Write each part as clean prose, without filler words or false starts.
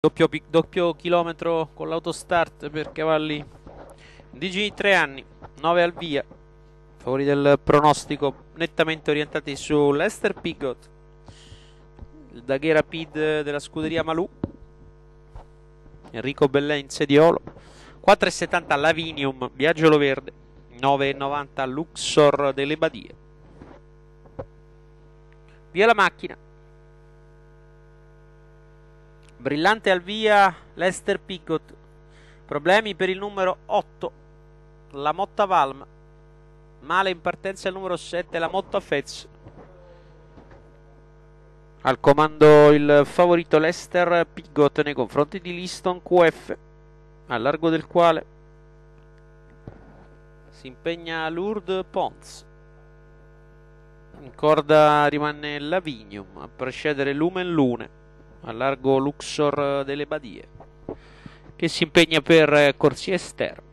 Doppio chilometro con l'autostart per cavalli indigeni 3 anni, 9 al via, favori del pronostico nettamente orientati su Lester Pigott, il Daguerre Rapide della scuderia Malù, Enrico Bellè in sediolo, 4,70 Lavinium, Viaggiolo Verde, 9,90 Luxor delle Badie. Via la macchina. Brillante al via Lester Pigott. Problemi per il numero 8, la Motta Valm. Male in partenza il numero 7, la Motta Fez. Al comando il favorito Lester Pigott nei confronti di Liston QF, al largo del quale si impegna Lourdes Pons. In corda rimane Lavinium, a precedere Lumen Lune, al largo Luxor delle Badie, che si impegna per corsia esterna.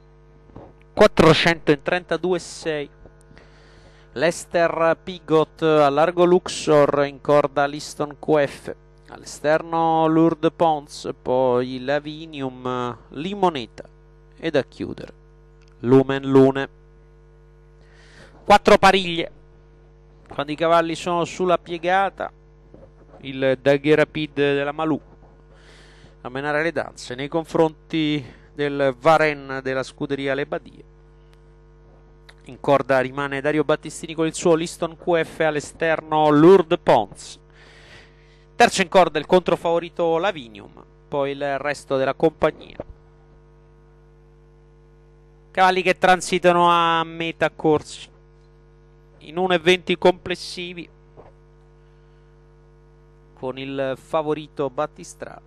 432,6 Lester Pigott al largo Luxor, in corda Liston QF, all'esterno Lourdes Pons, poi Lavinium, Limoneta ed a chiudere Lumen Lune. 4 pariglie quando i cavalli sono sulla piegata, il Daguerre Rapide della Malù a menare le danze nei confronti del Varenne della scuderia Le Badie. In corda rimane Dario Battistini con il suo Liston QF, all'esterno Lourdes Pons. Terzo in corda il controfavorito Lavinium, poi il resto della compagnia. Cavalli che transitano a metà corsi in 1,20 complessivi, con il favorito Battistrada.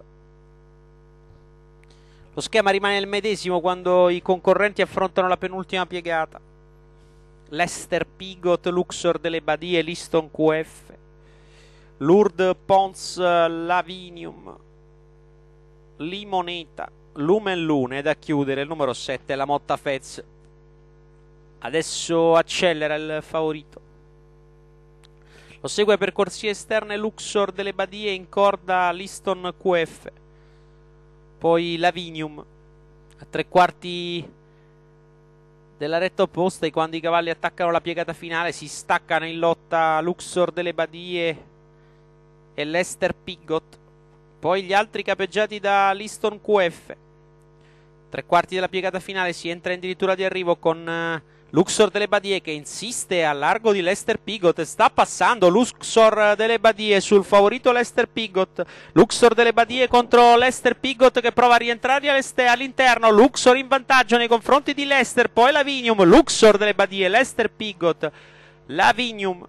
Lo schema rimane il medesimo quando i concorrenti affrontano la penultima piegata. Lester Pigott, Luxor delle Badie, Liston QF, Lourdes Pons, Lavinium, Limoneta, Lumen Lune ed a chiudere il numero 7, la Motta Fez. Adesso accelera il favorito. Lo segue per corsie esterne Luxor delle Badie, in corda Liston QF, poi Lavinium. A 3/4 della retta opposta, e quando i cavalli attaccano la piegata finale si staccano in lotta Luxor delle Badie e Lester Pigott, poi gli altri capeggiati da Liston QF. 3/4 della piegata finale si entra addirittura di arrivo con Luxor delle Badie che insiste al largo di Lester Pigott. Sta passando Luxor delle Badie sul favorito Lester Pigott. Luxor delle Badie contro Lester Pigott che prova a rientrare all'interno. Luxor in vantaggio nei confronti di Lester, poi Lavinium, Luxor delle Badie, Lester Pigott, Lavinium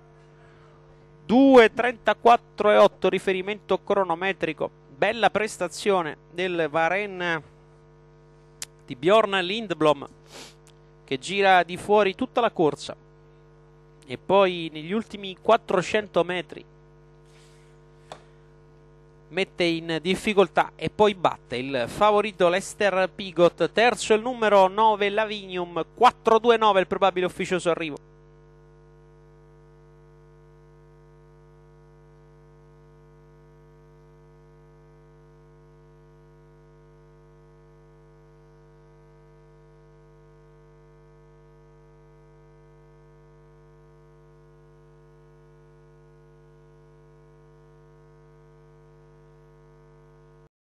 2:34,8 riferimento cronometrico. Bella prestazione del Varenne di Bjorn Lindblom, che gira di fuori tutta la corsa e poi negli ultimi 400 metri mette in difficoltà e poi batte il favorito Lester Pigott. Terzo il numero 9 Lavinium, 4,29 il probabile ufficioso arrivo.